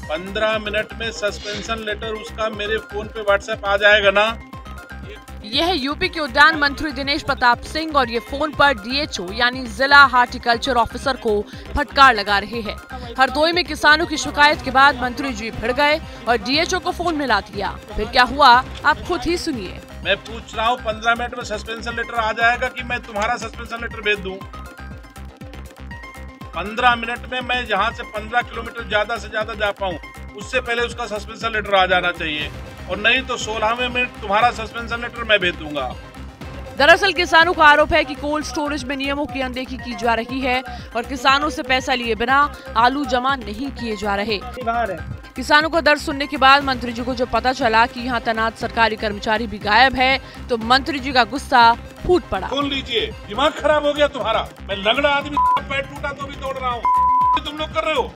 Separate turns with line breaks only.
15 minute में suspension letter उसका मेरे फोन पे व्हाट्सएप आ जाएगा ना।
यह यूपी के उद्यान मंत्री दिनेश प्रताप सिंह और ये फोन पर डीएचओ यानी जिला हार्टिकल्चर ऑफिसर को फटकार लगा रहे हैं। हरदोई में किसानों की शिकायत के बाद मंत्री जी भिड़ गए और डीएचओ को फोन मिला दिया। फिर क्या हुआ आप खुद ही सुनिए।
मैं पूछ रहा हूँ 15 मिनट में सस्पेंशन लेटर आ जाएगा कि मैं तुम्हारा सस्पेंशन लेटर भेज दूं? 15 मिनट में मैं यहाँ से 15 किलोमीटर ज्यादा से ज्यादा जा पाऊँ, उससे पहले उसका सस्पेंशन लेटर आ जाना चाहिए, और नहीं तो 16वें मिनट तुम्हारा सस्पेंशन लेटर मैं भेज दूंगा।
दरअसल किसानों का आरोप है कि कोल्ड स्टोरेज में नियमों की अनदेखी की जा रही है और किसानों से पैसा लिए बिना आलू जमा नहीं किए जा रहे। किसानों का दर्द सुनने के बाद मंत्री जी को जब पता चला कि यहाँ तैनात सरकारी कर्मचारी भी गायब है, तो मंत्री जी का गुस्सा फूट पड़ा।
सुन लीजिए, दिमाग खराब हो गया तुम्हारा। मैं लंगड़ा आदमी, पैर टूटा तो भी दौड़ रहा हूँ, तुम लोग कर रहे हो।